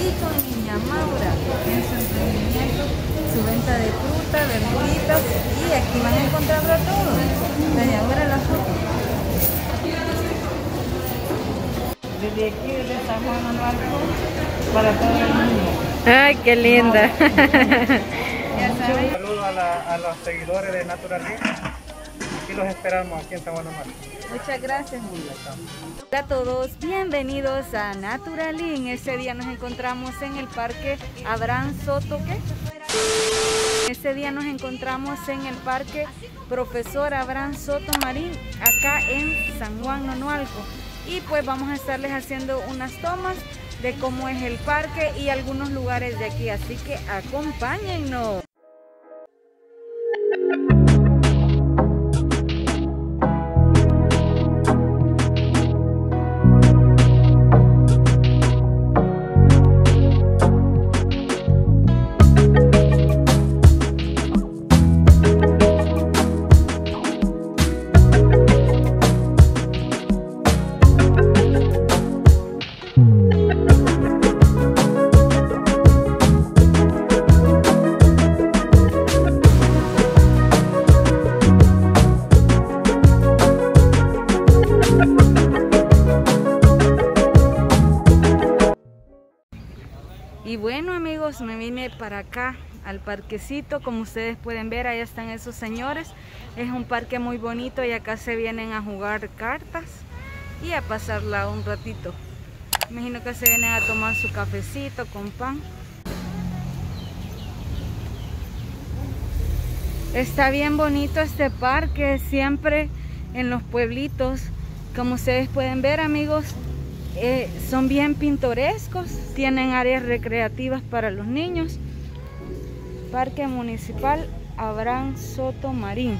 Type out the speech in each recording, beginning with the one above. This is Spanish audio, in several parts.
y con niña Maura en su emprendimiento, su venta de fruta, verduritas, y aquí van a encontrar de todo. Desde ahora la foto. Desde aquí, desde San Juan Amargo, para todo el mundo. Ay, qué linda. Un saludo a los seguidores de Naturalin. Aquí los esperamos aquí en San Juan Amargo. Muchas gracias. Hola a todos, bienvenidos a Naturalin. Este día nos encontramos en el Parque Abraham Soto. Este día nos encontramos en el Parque Profesor Abraham Soto Marín, acá en San Juan Nonualco. Y pues vamos a estarles haciendo unas tomas de cómo es el parque y algunos lugares de aquí, así que acompáñennos. Y bueno amigos, me vine para acá al parquecito. Como ustedes pueden ver, ahí están esos señores. Es un parque muy bonito y acá se vienen a jugar cartas y a pasarla un ratito. Imagino que se vienen a tomar su cafecito con pan. Está bien bonito este parque, siempre en los pueblitos. Como ustedes pueden ver amigos, son bien pintorescos, tienen áreas recreativas para los niños. Parque Municipal Abraham Soto Marín.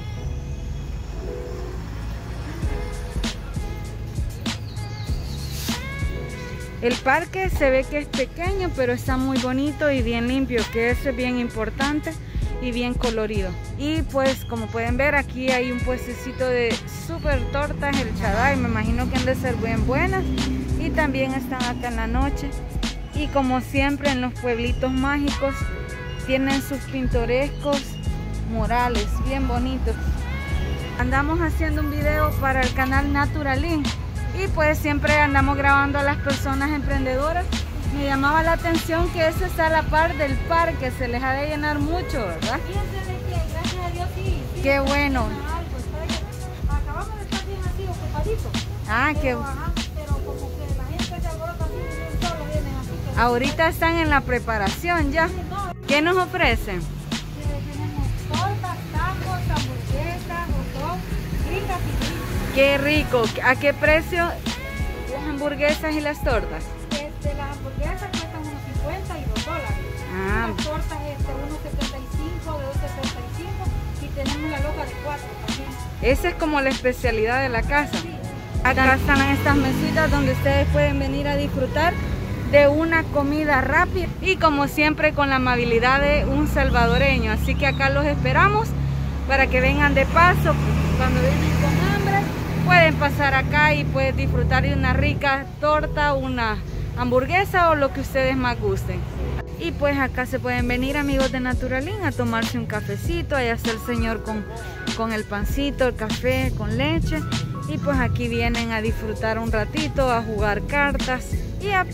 El parque se ve que es pequeño, pero está muy bonito y bien limpio, que eso es bien importante, y bien colorido. Y pues como pueden ver, aquí hay un puestecito de super tortas, el Chaday, me imagino que han de ser bien buenas. Y también están acá en la noche. Y como siempre en los pueblitos mágicos, tienen sus pintorescos murales bien bonitos. Andamos haciendo un video para el canal Naturalin y pues siempre andamos grabando a las personas emprendedoras. Me llamaba la atención que eso está a la par del parque, se les ha de llenar mucho, ¿verdad? Gracias a Dios sí. Qué bueno. Acabamos de estar bien así, ocupaditos. Ah, qué Pero como que la gente se alborota así, bien solo vienen así. ahorita están en la preparación ya. ¿Qué nos ofrecen? Tenemos tortas, tacos, hamburguesas, hot dog, fritas y fritas. Qué rico. ¿A qué precio las hamburguesas y las tortas? Las hamburguesas cuestan unos 50 y $2. Ah. Las tortas unos 75, de 2.75 y tenemos la loca de 4 también. Esa es como la especialidad de la casa. Sí. Acá están estas mesitas donde ustedes pueden venir a disfrutar de una comida rápida y como siempre con la amabilidad de un salvadoreño. Así que acá los esperamos para que vengan de paso. Cuando vienen con hambre pueden pasar acá y pueden disfrutar de una rica torta, una hamburguesa o lo que ustedes más gusten. Y pues acá se pueden venir amigos de Naturalin a tomarse un cafecito. Allá está el señor con el pancito, el café con leche. Y pues aquí vienen a disfrutar un ratito, a jugar cartas y a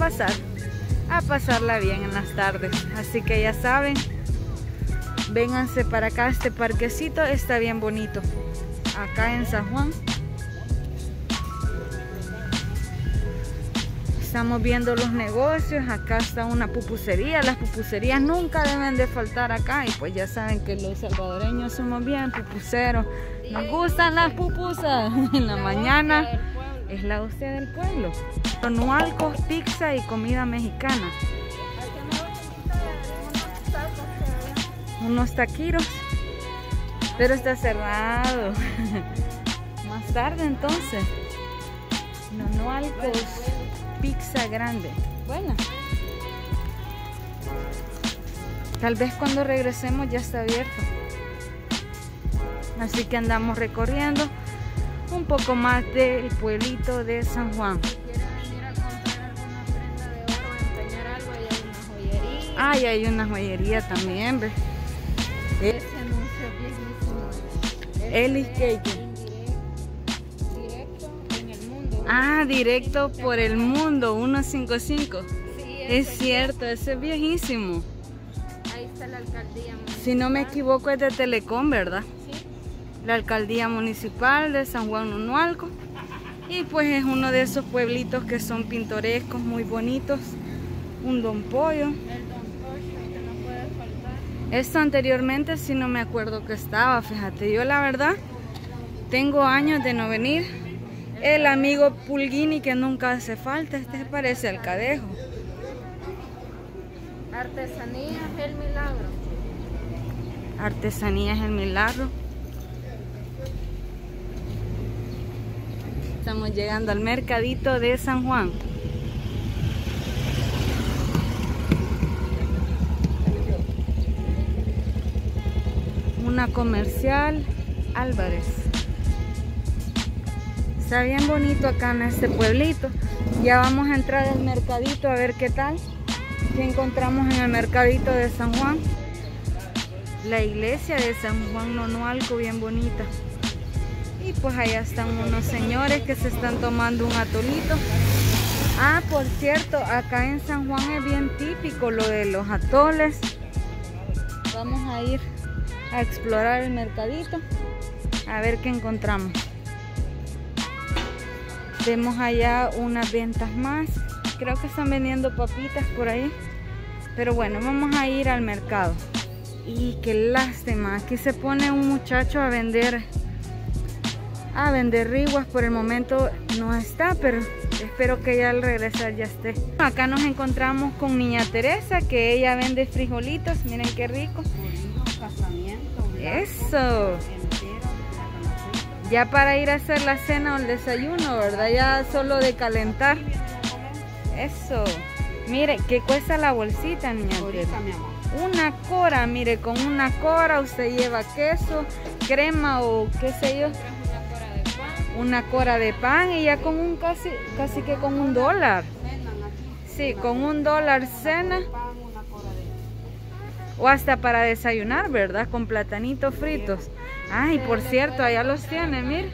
pasarla bien en las tardes. Así que ya saben, vénganse para acá, este parquecito está bien bonito. Acá en San Juan. Estamos viendo los negocios. Acá está una pupusería. Las pupuserías nunca deben de faltar acá. Y pues ya saben que los salvadoreños somos bien pupuseros. Nos gustan las pupusas. En la mañana es la hostia del pueblo. Nonualco, pizza y comida mexicana. Unos taquiros. Pero está cerrado. Más tarde entonces. Nonualcos. Pizza grande. Bueno. Tal vez cuando regresemos ya está abierto. Así que andamos recorriendo un poco más del pueblito de San Juan. Si quieren venir a comprar alguna prenda de oro o empeñar algo, ahí hay unos Ay, hay una joyería también, ¿ves? Ese anuncio es viejísimo. Ellis Cake. Directo en el mundo. Ah, directo por el mundo, 155. Sí, Es cierto, ese es viejísimo. Ahí está la alcaldía municipal. Si no me equivoco es de Telecom, ¿verdad? Sí. La alcaldía municipal de San Juan Nonualco. Y pues es uno de esos pueblitos que son pintorescos, muy bonitos. Un Don Pollo. El Don Pocho que no puede faltar. Esto anteriormente sí no me acuerdo que estaba, fíjate. Yo la verdad tengo años de no venir. El amigo Pulguini que nunca hace falta, este se parece al Cadejo. Artesanías El Milagro. Artesanías El Milagro. Estamos llegando al mercadito de San Juan. Una comercial Álvarez. Está bien bonito acá en este pueblito. Ya vamos a entrar al mercadito a ver qué tal. ¿Qué encontramos en el mercadito de San Juan? La iglesia de San Juan Nonualco, bien bonita. Y pues allá están unos señores que se están tomando un atolito. Ah, por cierto, acá en San Juan es bien típico lo de los atoles. Vamos a ir a explorar el mercadito a ver qué encontramos. Vemos allá unas ventas más. Creo que están vendiendo papitas por ahí. Pero bueno, vamos a ir al mercado. Y qué lástima, aquí se pone un muchacho a vender riguas. Por el momento no está, pero espero que ya al regresar ya esté. Acá nos encontramos con Niña Teresa, que ella vende frijolitos. Miren qué rico. Eso. Ya para ir a hacer la cena o el desayuno, ¿verdad? Ya solo de calentar. Eso. Mire, ¿qué cuesta la bolsita, Niña Teresa? Una cora, mire, con una cora usted lleva queso, crema o qué sé yo. Una cora de pan y ya con un casi que con $1. Sí, con $1 cena. O hasta para desayunar, ¿verdad? Con platanitos fritos. Ay, por cierto, allá los tienen, mire.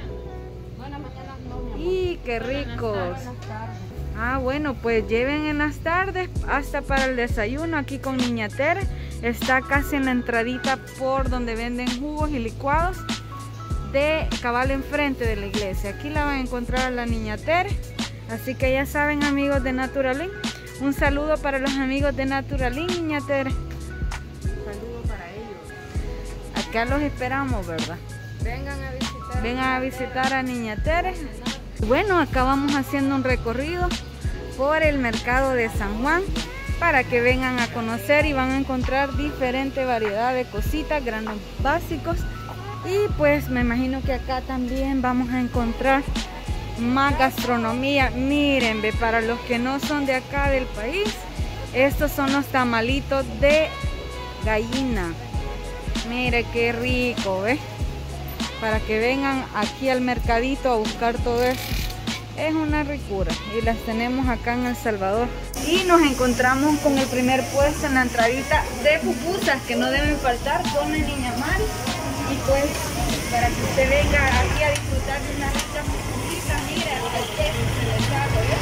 Y qué ricos. Ah, bueno, pues lleven en las tardes hasta para el desayuno aquí con Niña Tere. Está casi en la entradita por donde venden jugos y licuados de cabal enfrente de la iglesia. Aquí la van a encontrar a la Niña Tere. Así que ya saben, amigos de Naturalin. Un saludo para los amigos de Naturalin, Niña Tere. Saludo para ellos. Acá los esperamos, ¿verdad? Vengan a visitar a Niña Tere. Bueno, acá vamos haciendo un recorrido por el mercado de San Juan para que vengan a conocer y van a encontrar diferente variedad de cositas, granos básicos. Y pues me imagino que acá también vamos a encontrar más gastronomía. Miren, ve, para los que no son de acá del país, estos son los tamalitos de gallina. Mire qué rico, ¿ves? Para que vengan aquí al mercadito a buscar todo esto. Es una ricura y las tenemos acá en El Salvador. Y nos encontramos con el primer puesto en la entradita de pupusas que no deben faltar. Come Niña Mari. Y pues para que usted venga aquí a disfrutar de unas ricas pupusitas, mira, al queso se le saca, ¿ves?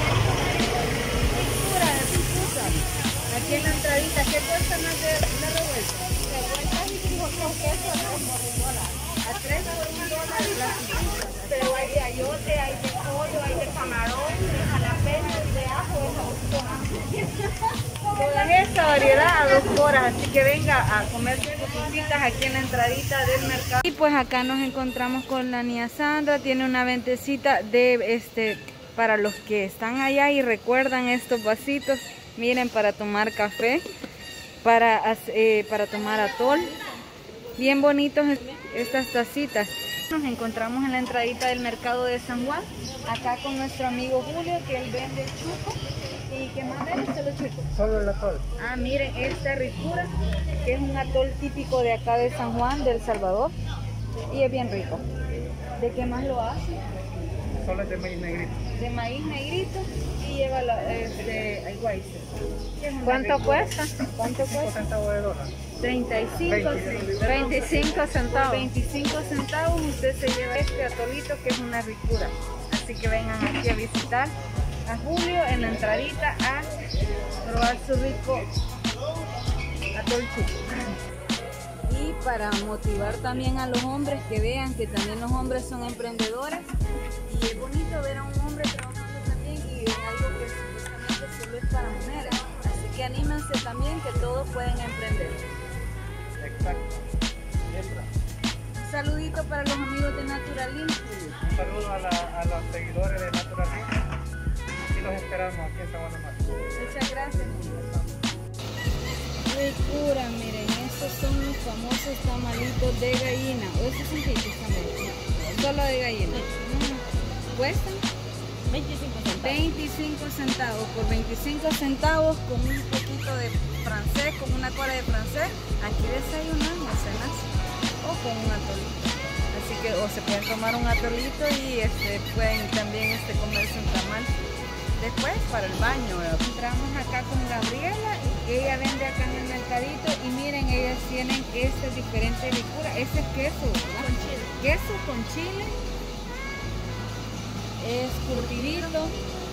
Ricura de pupusas. Aquí en la entradita, ¿qué cuesta más de la revuelta? Revueltas y frijol con queso a $3 por $1 las pupusas. Pero hay de ayote, hay de pollo, hay de camarón, de jalapeño, de ajo, de toda esa variedad a $2, así que venga a comer sus pupusitas aquí en la entradita del mercado. Y pues acá nos encontramos con la niña Sandra, tiene una ventecita de para los que están allá y recuerdan estos vasitos, miren, para tomar café, para tomar atol, bien bonitos estas tacitas. Nos encontramos en la entradita del mercado de San Juan, acá con nuestro amigo Julio, que él vende chuco. ¿Y qué más vende? Solo chuco. Solo el atol. Ah, miren esta ricura, que es un atol típico de acá de San Juan, de El Salvador, y es bien rico. ¿De qué más lo hace? Solo es de maíz negrito. De maíz negrito, y lleva la, ay, guay, ¿Cuánto cuesta? ¿Cuánto 5 cuesta? centavos de dólar. 25 centavos. 25 centavos usted se lleva este atolito que es una ricura. Así que vengan aquí a visitar a Julio en la entradita a probar su rico atolchito. Y para motivar también a los hombres que vean que también los hombres son emprendedores y es bonito ver a un hombre trabajando también y en algo que supuestamente solo es para mujeres. Así que anímense también que todos pueden emprender. Exacto. Un saludito para los amigos de Naturalin. Un saludo a los seguidores de Naturalin. Aquí los esperamos aquí en San Juan de Marco. Muchas gracias. Ricura, miren, estos son los famosos tamalitos de gallina. O estos son fritos también. Solo de gallina. ¿Cuestan? 25 centavos. Por 25 centavos con un poquito de francés, con una cola de francés. Aquí desayunamos, cenas o con un atolito. Así que o se pueden tomar un atolito y pueden también comerse un tamal. Después para el baño, entramos acá con Gabriela, ella vende acá en el mercadito y miren, ellas tienen diferente ricura, es queso, ¿verdad? Con chile. Queso con chile, es curtidito.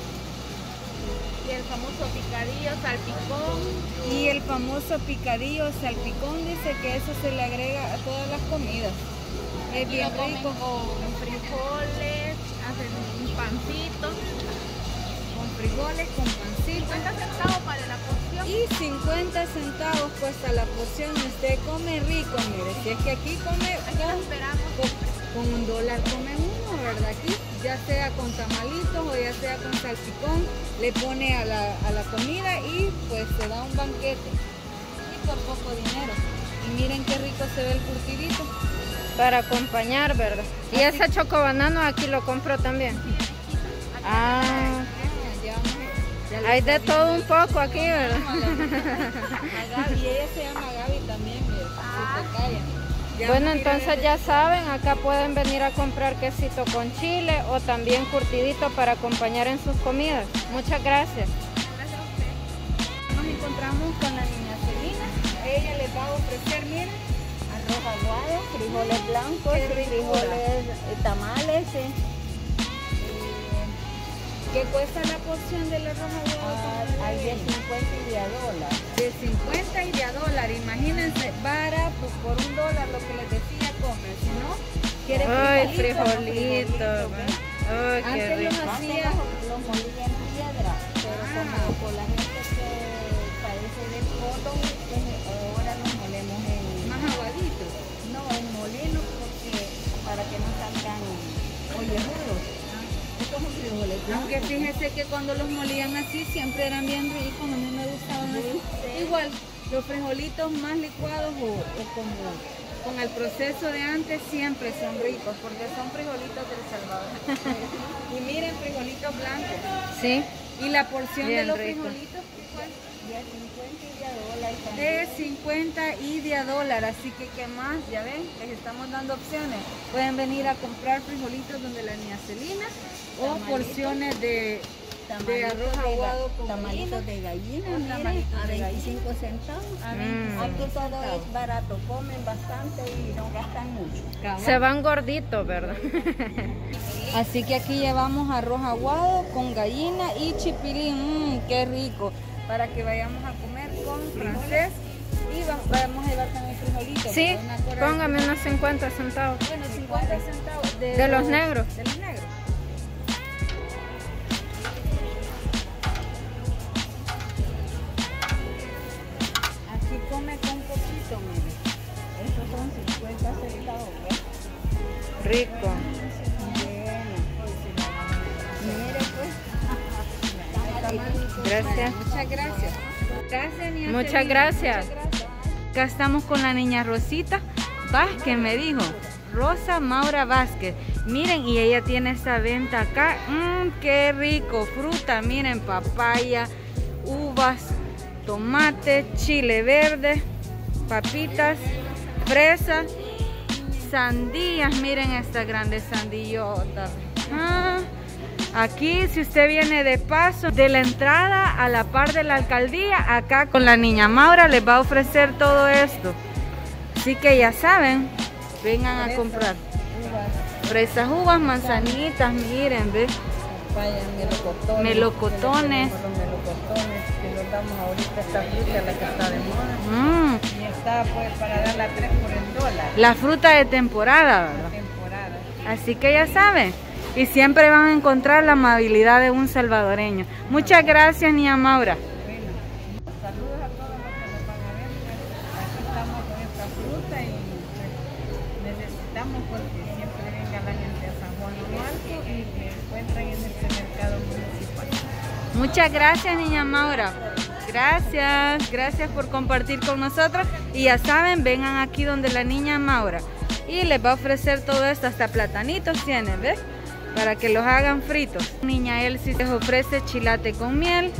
Y el famoso picadillo, salpicón. Y el famoso picadillo, salpicón, dice que eso se le agrega a todas las comidas. Es Aquí bien lo comen rico. con frijoles, hacen un pancito. Con frijoles, con pancito. 50 centavos para la porción. Y 50 centavos cuesta la porción. Usted come rico, mire. Si es que aquí come Aquí lo esperamos. con $1 come uno, ¿verdad? Aquí, ya sea con tamalitos o ya sea con salpicón, le pone a la comida y pues se da un banquete. Y por poco dinero. Y miren qué rico se ve el curtidito. Para acompañar, ¿verdad? Y ese chocobanano aquí lo compro también. Ah. Hay de todo un poco aquí, ¿verdad? A Gaby, ella se llama Gaby también, mira, si te callas. Bueno, entonces ya saben, acá pueden venir a comprar quesito con chile o también curtidito para acompañar en sus comidas. Muchas gracias. Nos encontramos con la niña Celina. Ella les va a ofrecer, miren, Arroz aguado, frijoles blancos, frijoles tamales. ¿qué cuesta la porción del arroz aguado? Hay de 50 y de $1. De 50 y de $1. Imagínense, barato, por $1 lo que les decía comen. Si no, quiere Ay, frijolitos. frijolitos. Ay, qué Antes los rico. hacía. Los molía en piedra, pero como por la gente que padece de cotton, pues ahora los molemos en... Más aguaditos. No, en molino, porque para que no salgan ollejudos. Estos son frijoles blancos. Aunque fíjese que cuando los molían así siempre eran bien ricos, a mí me gustaban así. Igual, los frijolitos más licuados o como con el proceso de antes siempre son ricos porque son frijolitos del Salvador. Y miren, frijolitos blancos. Sí. Y la porción Bien de los rico. frijolitos, ¿cuál? De 50 y de $1 también. De 50 y de $1, así que ¿qué más? Ya ven, les estamos dando opciones. Pueden venir a comprar frijolitos donde la niña Celina o porciones de arroz aguado con tamalitos de gallina, O miren, tamalitos a de 25 centavos. A 25 Aquí todo centavos. es barato, comen bastante y no gastan mucho. Cabal. Se van gorditos, ¿verdad? Así que aquí llevamos arroz aguado con gallina y chipilín, qué rico, para que vayamos a comer con francés y vamos a llevar también frijolitos. Sí, una cora de póngame unos 50 centavos. Bueno, 50 centavos. De los negros. De los negros. Aquí come con poquito, mire. Estos son 50 centavos, ¿ves? Rico. Mire pues. Gracias. Muchas gracias. Gracias, niña Muchas Celina. gracias. Muchas gracias. Acá estamos con la niña Rosita Vázquez, me dijo. Rosa Maura Vázquez. Miren, y ella tiene esta venta acá. Qué rico. Fruta, miren, papaya, uvas, tomate, chile verde, papitas, fresa, sandías. Miren esta grande sandillota. Aquí, si usted viene de paso de la entrada a la par de la alcaldía, acá con la niña Maura les va a ofrecer todo esto. Así que ya saben, vengan a comprar. Fresas, uvas, manzanitas, miren, ¿ves? Vayan, melocotones. Los melocotones que los damos ahorita, esta fruta la que está de moda. Y está pues para darla 3 por el dólar. La fruta de temporada, ¿verdad? Así que ya saben. Y siempre van a encontrar la amabilidad de un salvadoreño. Muchas gracias, niña Maura. Bueno, saludos a todos los que nos van a ver. Pues, aquí estamos con esta fruta y pues, necesitamos porque siempre venga la gente a San Juan Lo Alto y que encuentren en este mercado municipal. Muchas gracias, niña Maura. Gracias por compartir con nosotros. Y ya saben, vengan aquí donde la niña Maura. Y les va a ofrecer todo esto, hasta platanitos tienen, ¿ves? Para que los hagan fritos. Niña Elsie les ofrece chilate con miel,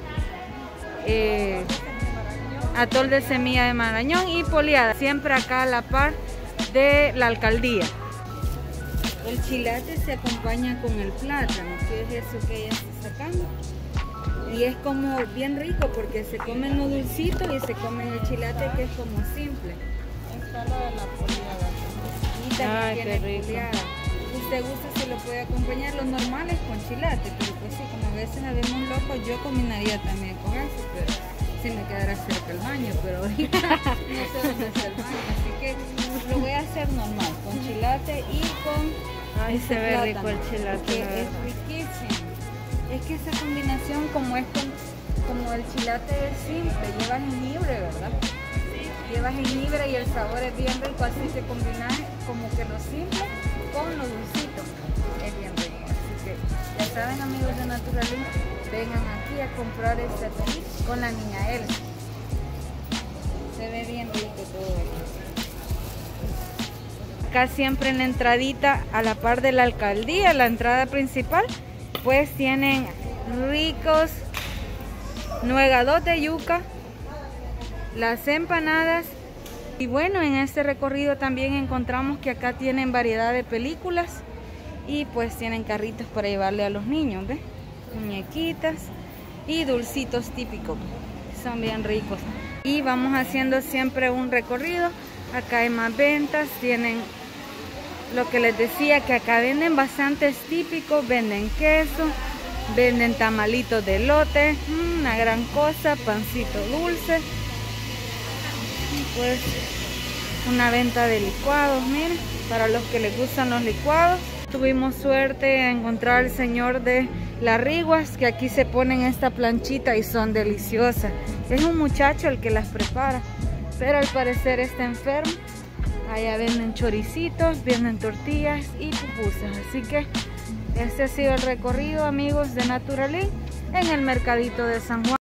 atol de semilla de marañón y poliada. Siempre acá a la par de la alcaldía. El chilate se acompaña con el plátano, que es eso que ella está sacando. Y es como bien rico porque se comen los dulcitos y se comen el chilate que es como simple. Esta es la de la poliada. Y también Ay, tiene qué rico. poliada. Usted gusta, se lo puede acompañar los normales con chilate, pero pues sí, como a veces habemos locos, yo combinaría también con eso, pero si me quedara cerca el baño, pero ahorita no sé dónde está el baño, así que lo voy a hacer normal, con chilate y con Ay, se ve rico el chilate, que la es verdad. riquísimo. Es que esa combinación, como el chilate es simple, lleva jengibre, ¿verdad? Lleva jengibre y el sabor es bien rico, así que combinar como que lo simple con lo dulcito es bien rico. Así que ya saben, amigos de Naturalín, vengan aquí a comprar este atolí con la niña Elsie. Se ve bien rico todo esto. Acá siempre en la entradita a la par de la alcaldía, la entrada principal, pues tienen ricos nuegados de yuca, las empanadas. Y bueno, en este recorrido también encontramos que acá tienen variedad de películas y pues tienen carritos para llevarle a los niños, ¿ves? Muñequitas y dulcitos típicos, son bien ricos. Y vamos haciendo siempre un recorrido. Acá hay más ventas, tienen lo que les decía, que acá venden bastantes típicos, venden queso, venden tamalitos de elote, una gran cosa, pancito dulce. Pues una venta de licuados, miren, para los que les gustan los licuados. Tuvimos suerte de encontrar al señor de las riguas, que aquí se ponen esta planchita y son deliciosas. Es un muchacho el que las prepara, pero al parecer está enfermo. Allá venden choricitos, venden tortillas y pupusas. Así que este ha sido el recorrido, amigos de Naturalín, en el mercadito de San Juan.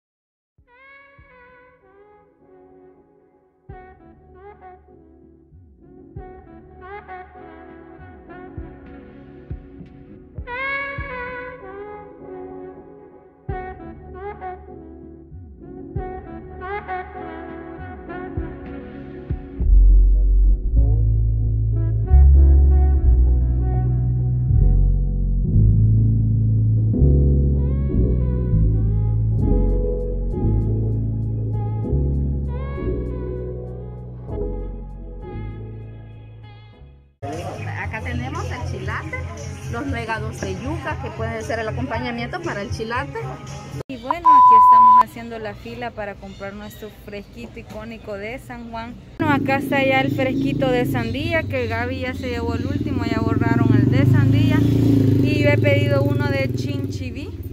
Acá tenemos el chilate, los nuegados de yuca que pueden ser el acompañamiento para el chilate. Y bueno, aquí estamos haciendo la fila para comprar nuestro fresquito icónico de San Juan. Bueno, acá está ya el fresquito de sandía, que Gaby ya se llevó el último, ya borraron el de sandía. Y yo he pedido uno de chinchibí.